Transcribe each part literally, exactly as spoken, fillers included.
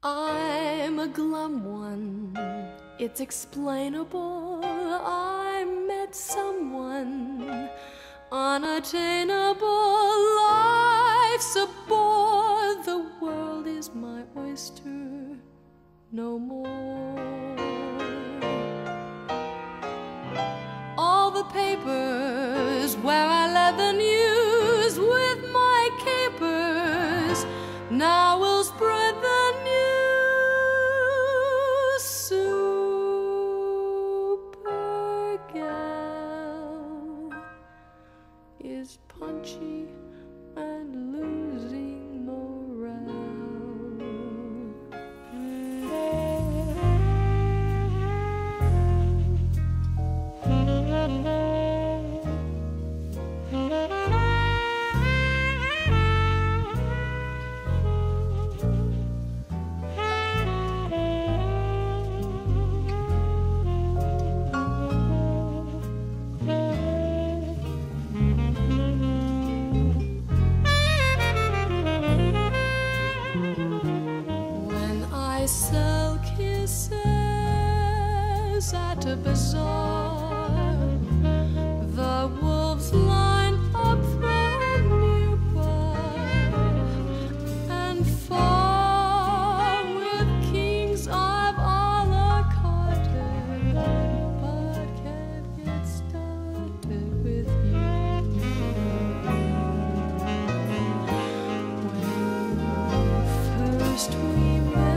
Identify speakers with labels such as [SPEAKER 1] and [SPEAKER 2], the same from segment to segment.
[SPEAKER 1] I'm a glum one, it's explainable. I met someone unattainable. Life's a bore, the world is my oyster no more. All the papers where I led the news with my capers now will spread the news. Supergal is punchy and losing morale. I sell kisses at a bazaar. The wolves line up from nearby, and far with kings I've a la carte, but can't get started with you. When first we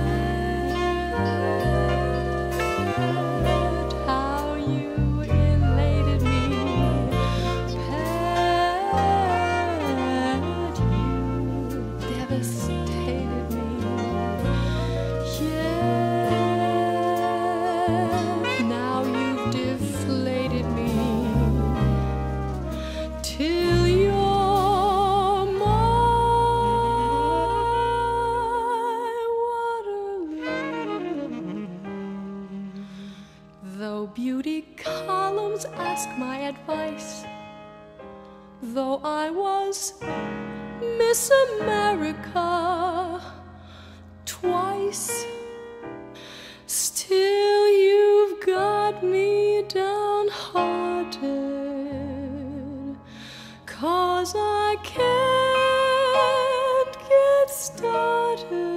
[SPEAKER 1] though beauty columns ask my advice, though I was Miss America twice, still you've got me downhearted, 'cause I can't get started.